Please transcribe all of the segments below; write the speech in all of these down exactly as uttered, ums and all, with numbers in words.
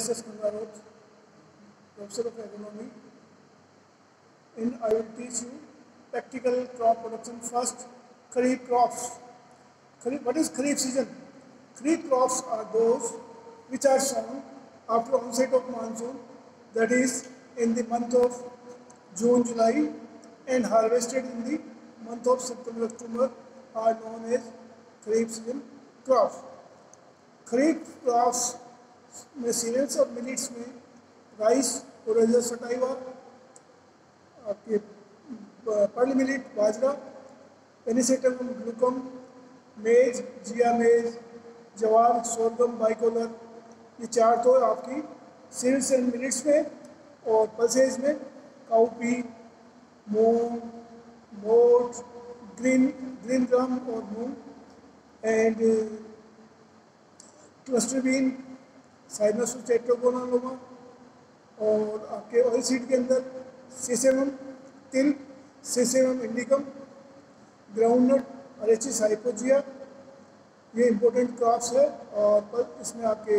S S Kangarooth, Professor of Agronomy, and I will teach you practical crop production. First, Kharif crops. Kharif, what is Kharif season? Kharif crops are those which are sown after onset of monsoon, that is in the month of June, July, and harvested in the month of September, October, are known as Kharif season crops. Kharif crops में cereals और millets में rice, oryza, sativa, आपके pearl millet, bajra, pennisetum, glaucum, maize, zea मेज, जवार, sorghum, बाइकोलर, ये चार तो आपकी सीरियल्स एंड मिलेट्स में, और पल्सेज में काउपी, मूंग, मोठ, ग्रीन ग्रीन ग्राम और moong, and cluster bean, cyamopsis tetragonoloba, और आपके ऑयल सीड के अंदर sesamum til, sesamum indicum, groundnut, arachis hypogaea, ये इम्पोर्टेंट क्रॉप्स है। और पर इसमें आपके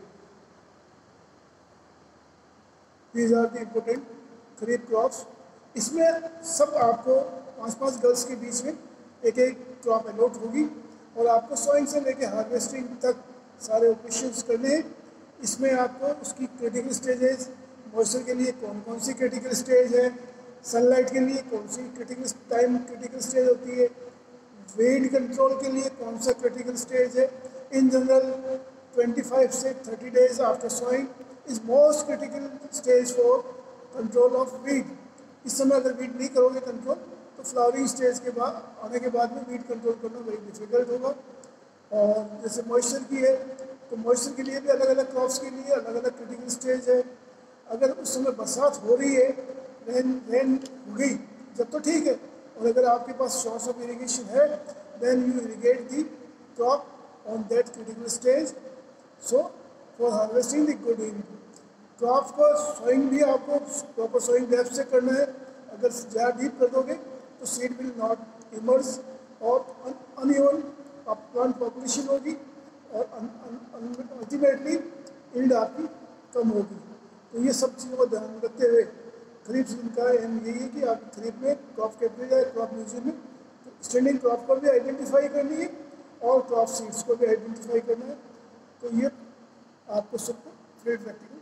these are the important kharif crops. इसमें सब आपको पाँच पाँच गर्ल्स के बीच में एक एक क्रॉप अलॉट होगी, और आपको सोइंग से लेके हार्वेस्टिंग तक सारे ऑपरेशंस करने हैं। इसमें आपको उसकी क्रिटिकल स्टेजेस, मॉइस्चर के लिए कौन कौन सी क्रिटिकल स्टेज है, सनलाइट के लिए कौन सी क्रिटिकल टाइम क्रिटिकल स्टेज होती है, वेट कंट्रोल के लिए कौन सा क्रिटिकल स्टेज है। इन जनरल पच्चीस से तीस days after sowing is most critical stage for control of weed. इस समय अगर वीड नहीं करोगे कंट्रोल, तो फ्लावरिंग स्टेज के बाद आने के बाद में वीड कंट्रोल करना वेरी डिफिकल्ट होगा। और जैसे मॉइस्चर की है, तो मॉइस्चर के लिए भी अलग अलग क्रॉप्स के लिए अलग अलग क्रिटिकल स्टेज है। अगर उस समय बरसात हो रही है, रेन रेन हो गई जब, तो ठीक है, और अगर आपके पास सोर्स ऑफ इरिगेशन है, then you irrigate the crop on that critical stage, so for harvesting the good in crop को। सोइंग भी आपको प्रॉपर सोइंग डेप्थ से करना है। अगर ज़्यादा डीप कर दोगे तो सीड विल नॉट इमर्ज, और अनइवन प्लांट पॉपुलेशन होगी, और अल्टीमेटली यील्ड आपकी कम होगी। तो ये सब चीज़ों को ध्यान में रखते हुए खरीफ सीजन का एम यही है कि आप खरीफ में क्रॉप कैपिटल या क्रॉप म्यूजियम में स्टैंडिंग क्रॉप को भी आइडेंटिफाई करनी है, और क्रॉप सीड्स को भी आइडेंटिफाई करना है। तो ये आपको सबको फ्री प्रैक्टिकल